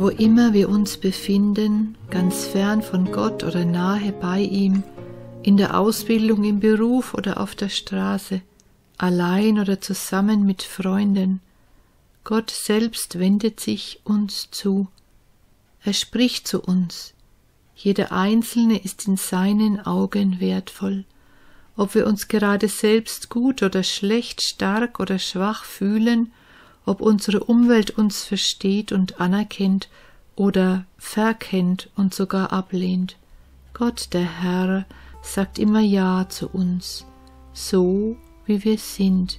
Wo immer wir uns befinden, ganz fern von Gott oder nahe bei ihm, in der Ausbildung, im Beruf oder auf der Straße, allein oder zusammen mit Freunden, Gott selbst wendet sich uns zu. Er spricht zu uns. Jeder Einzelne ist in seinen Augen wertvoll. Ob wir uns gerade selbst gut oder schlecht, stark oder schwach fühlen, ob unsere Umwelt uns versteht und anerkennt oder verkennt und sogar ablehnt. Gott, der Herr, sagt immer Ja zu uns, so wie wir sind.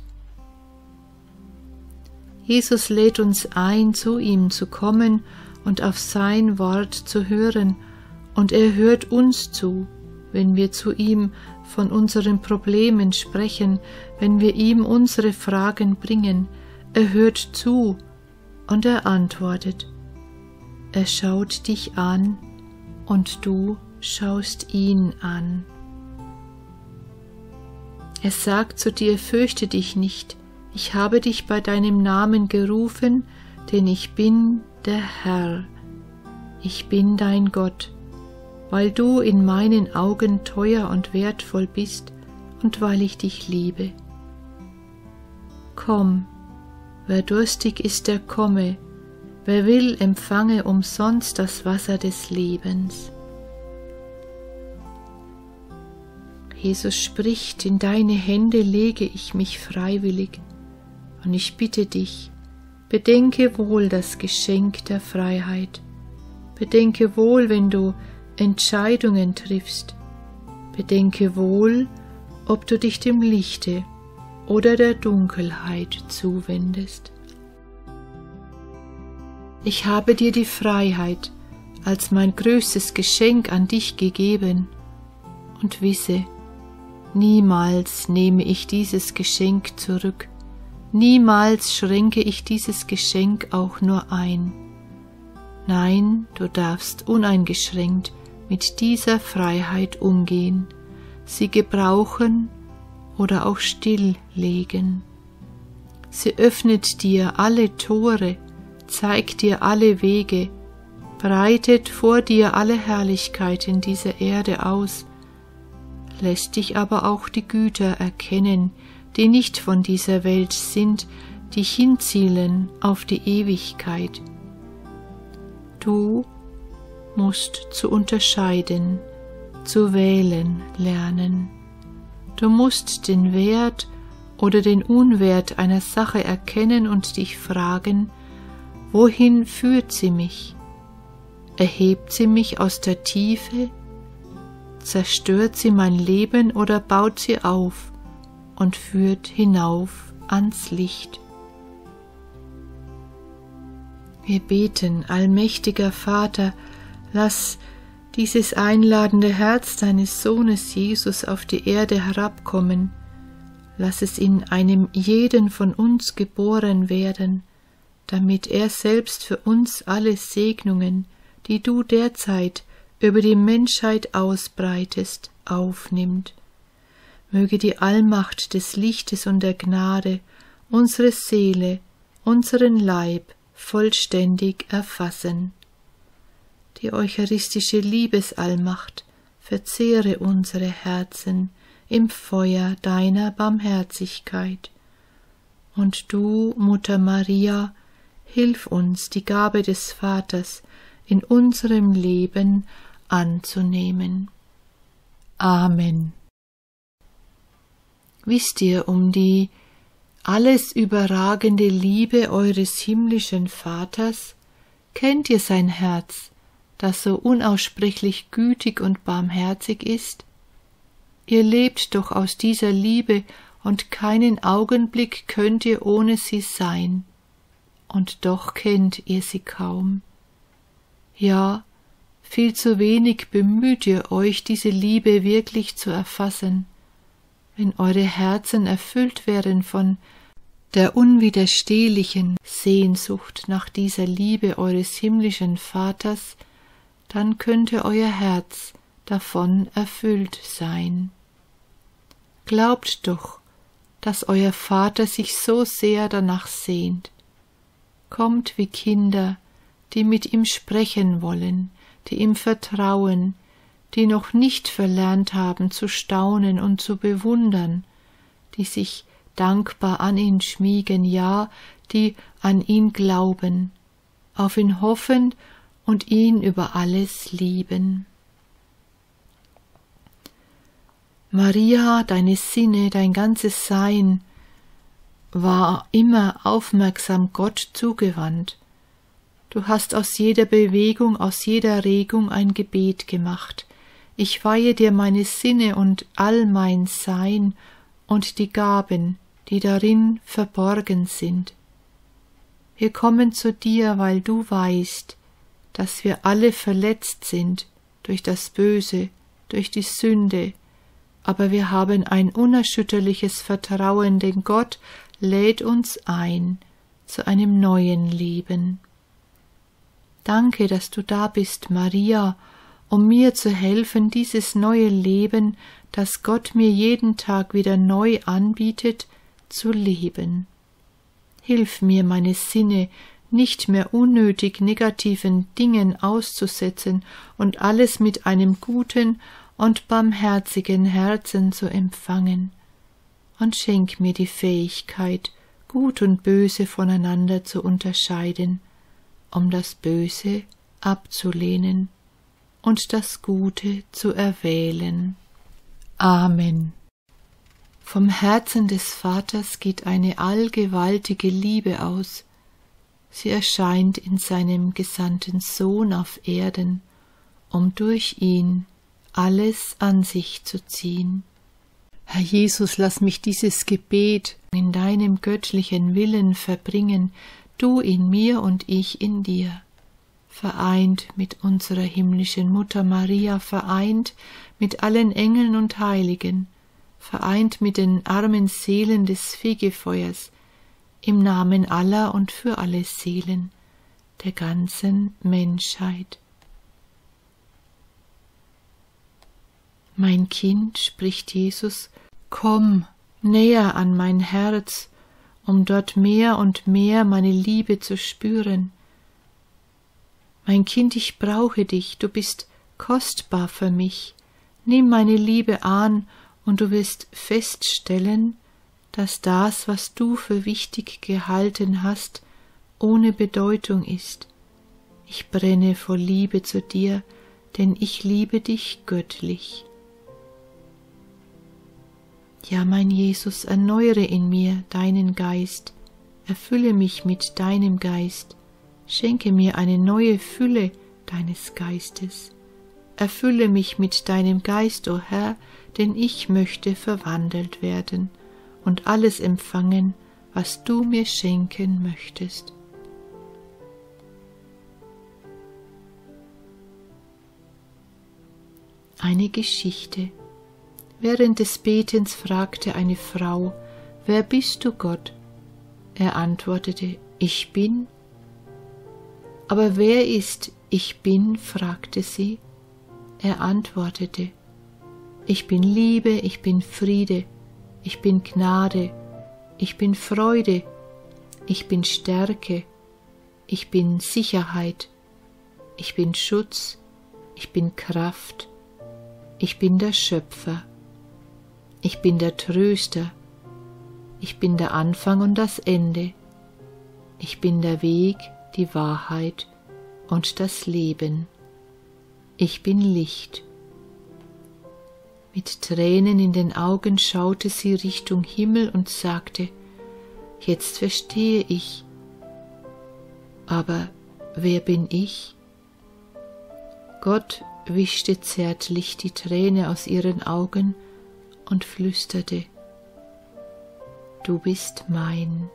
Jesus lädt uns ein, zu ihm zu kommen und auf sein Wort zu hören, und er hört uns zu, wenn wir zu ihm von unseren Problemen sprechen, wenn wir ihm unsere Fragen bringen. Er hört zu und er antwortet. Er schaut dich an und du schaust ihn an. Er sagt zu dir, fürchte dich nicht, ich habe dich bei deinem Namen gerufen, denn ich bin der Herr, ich bin dein Gott, weil du in meinen Augen teuer und wertvoll bist und weil ich dich liebe. Komm, wer durstig ist, der komme, wer will, empfange umsonst das Wasser des Lebens. Jesus spricht, in deine Hände lege ich mich freiwillig, und ich bitte dich, bedenke wohl das Geschenk der Freiheit, bedenke wohl, wenn du Entscheidungen triffst, bedenke wohl, ob du dich dem Lichte oder der Dunkelheit zuwendest. Ich habe dir die Freiheit als mein größtes Geschenk an dich gegeben, und wisse, niemals nehme ich dieses Geschenk zurück, niemals schränke ich dieses Geschenk auch nur ein. Nein, du darfst uneingeschränkt mit dieser Freiheit umgehen, sie gebrauchen oder auch stilllegen. Sie öffnet dir alle Tore, zeigt dir alle Wege, breitet vor dir alle Herrlichkeiten dieser Erde aus, lässt dich aber auch die Güter erkennen, die nicht von dieser Welt sind, die hinzielen auf die Ewigkeit. Du musst zu unterscheiden, zu wählen lernen. Du musst den Wert oder den Unwert einer Sache erkennen und dich fragen, wohin führt sie mich? Erhebt sie mich aus der Tiefe? Zerstört sie mein Leben oder baut sie auf und führt hinauf ans Licht? Wir beten, allmächtiger Vater, lass dieses einladende Herz deines Sohnes Jesus auf die Erde herabkommen. Lass es in einem jeden von uns geboren werden, damit er selbst für uns alle Segnungen, die du derzeit über die Menschheit ausbreitest, aufnimmt. Möge die Allmacht des Lichtes und der Gnade unsere Seele, unseren Leib vollständig erfassen. Die eucharistische Liebesallmacht verzehre unsere Herzen im Feuer deiner Barmherzigkeit. Und du, Mutter Maria, hilf uns, die Gabe des Vaters in unserem Leben anzunehmen. Amen. Wisst ihr um die alles überragende Liebe eures himmlischen Vaters? Kennt ihr sein Herz, das so unaussprechlich gütig und barmherzig ist? Ihr lebt doch aus dieser Liebe, und keinen Augenblick könnt ihr ohne sie sein, und doch kennt ihr sie kaum. Ja, viel zu wenig bemüht ihr euch, diese Liebe wirklich zu erfassen. Wenn eure Herzen erfüllt werden von der unwiderstehlichen Sehnsucht nach dieser Liebe eures himmlischen Vaters, dann könnte euer Herz davon erfüllt sein. Glaubt doch, dass euer Vater sich so sehr danach sehnt. Kommt wie Kinder die mit ihm sprechen wollen, die ihm vertrauen, die noch nicht verlernt haben zu staunen und zu bewundern, die sich dankbar an ihn schmiegen, ja, die an ihn glauben, auf ihn hoffen und ihn über alles lieben. Maria, deine Sinne, dein ganzes Sein war immer aufmerksam Gott zugewandt. Du hast aus jeder Bewegung, aus jeder Regung ein Gebet gemacht. Ich weihe dir meine Sinne und all mein Sein und die Gaben, die darin verborgen sind. Wir kommen zu dir, weil du weißt, dass wir alle verletzt sind durch das Böse, durch die Sünde, aber wir haben ein unerschütterliches Vertrauen, denn Gott lädt uns ein zu einem neuen Leben. Danke, dass du da bist, Maria, um mir zu helfen, dieses neue Leben, das Gott mir jeden Tag wieder neu anbietet, zu leben. Hilf mir, meine Sinne nicht mehr unnötig negativen Dingen auszusetzen und alles mit einem guten und barmherzigen Herzen zu empfangen, und schenk mir die Fähigkeit, Gut und Böse voneinander zu unterscheiden, um das Böse abzulehnen und das Gute zu erwählen. Amen. Vom Herzen des Vaters geht eine allgewaltige Liebe aus. Sie erscheint in seinem gesandten Sohn auf Erden, um durch ihn alles an sich zu ziehen. Herr Jesus, lass mich dieses Gebet in deinem göttlichen Willen verbringen, du in mir und ich in dir. Vereint mit unserer himmlischen Mutter Maria, vereint mit allen Engeln und Heiligen, vereint mit den armen Seelen des Fegefeuers, im Namen aller und für alle Seelen der ganzen Menschheit. Mein Kind, spricht Jesus, komm näher an mein Herz, um dort mehr und mehr meine Liebe zu spüren. Mein Kind, ich brauche dich, du bist kostbar für mich. Nimm meine Liebe an, und du wirst feststellen, dass das, was du für wichtig gehalten hast, ohne Bedeutung ist. Ich brenne vor Liebe zu dir, denn ich liebe dich göttlich. Ja, mein Jesus, erneuere in mir deinen Geist, erfülle mich mit deinem Geist, schenke mir eine neue Fülle deines Geistes. Erfülle mich mit deinem Geist, o Herr, denn ich möchte verwandelt werden und alles empfangen, was du mir schenken möchtest. Eine Geschichte. Während des Betens fragte eine Frau, »Wer bist du, Gott?« Er antwortete, »Ich bin.« »Aber wer ist Ich bin?« fragte sie. Er antwortete, »Ich bin Liebe, ich bin Friede, ich bin Gnade, ich bin Freude, ich bin Stärke, ich bin Sicherheit, ich bin Schutz, ich bin Kraft, ich bin der Schöpfer, ich bin der Tröster, ich bin der Anfang und das Ende, ich bin der Weg, die Wahrheit und das Leben, ich bin Licht.« Mit Tränen in den Augen schaute sie Richtung Himmel und sagte, »Jetzt verstehe ich. Aber wer bin ich?« Gott wischte zärtlich die Träne aus ihren Augen und flüsterte, »Du bist mein.«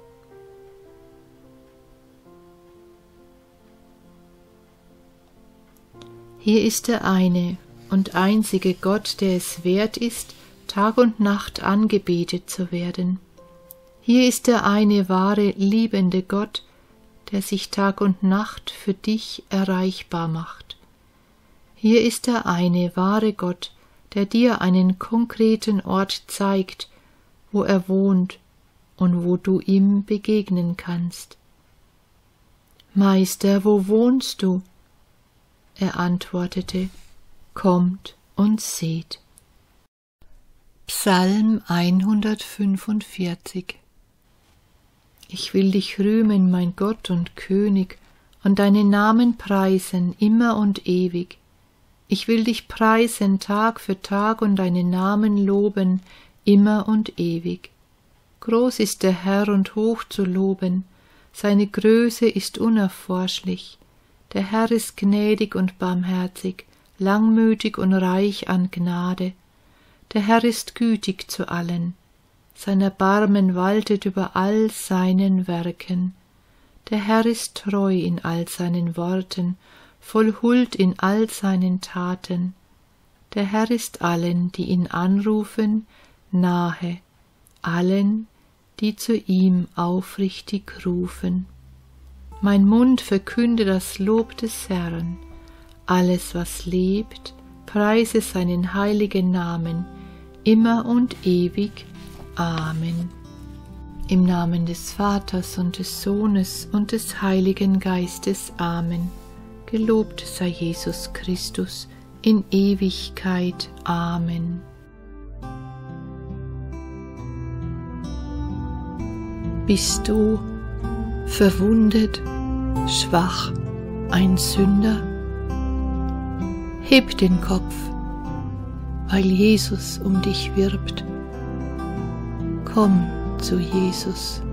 Hier ist der eine und einzige Gott, der es wert ist, Tag und Nacht angebetet zu werden. Hier ist der eine wahre, liebende Gott, der sich Tag und Nacht für dich erreichbar macht. Hier ist der eine wahre Gott, der dir einen konkreten Ort zeigt, wo er wohnt und wo du ihm begegnen kannst. Meister, wo wohnst du? Er antwortete, kommt und seht. Psalm 145. Ich will dich rühmen, mein Gott und König, und deinen Namen preisen immer und ewig. Ich will dich preisen Tag für Tag und deinen Namen loben immer und ewig. Groß ist der Herr und hoch zu loben, seine Größe ist unerforschlich. Der Herr ist gnädig und barmherzig, langmütig und reich an Gnade. Der Herr ist gütig zu allen, sein Erbarmen waltet über all seinen Werken. Der Herr ist treu in all seinen Worten, voll Huld in all seinen Taten. Der Herr ist allen, die ihn anrufen, nahe, allen, die zu ihm aufrichtig rufen. Mein Mund verkünde das Lob des Herrn. Alles, was lebt, preise seinen heiligen Namen, immer und ewig. Amen. Im Namen des Vaters und des Sohnes und des Heiligen Geistes. Amen. Gelobt sei Jesus Christus in Ewigkeit. Amen. Bist du verwundet, schwach, ein Sünder? Heb den Kopf, weil Jesus um dich wirbt. Komm zu Jesus.